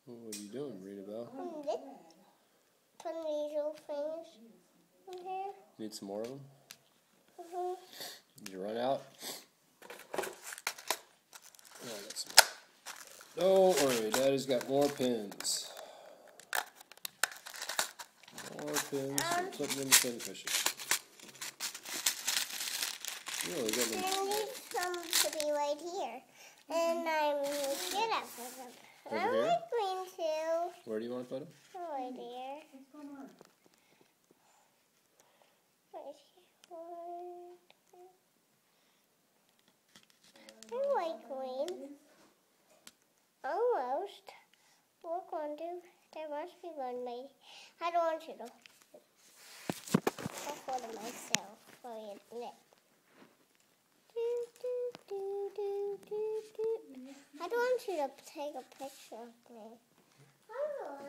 What are you doing, Rita Bell? Putting these little things in here. Need some more of them? Mm-hmm. Did you run out? Oh, I got some more. Don't worry, Daddy's got more pins. More pins for putting in the pinfishes. Really good one. I need some to be right here. And I'm good at them. Over I here? like green too. Where do you want to put them? Right there. What's going on? Right here. I like green. Almost. We're going to. There must be one made. I don't want you to. I'll hold it myself for a minute. I don't want you to take a picture of me. I don't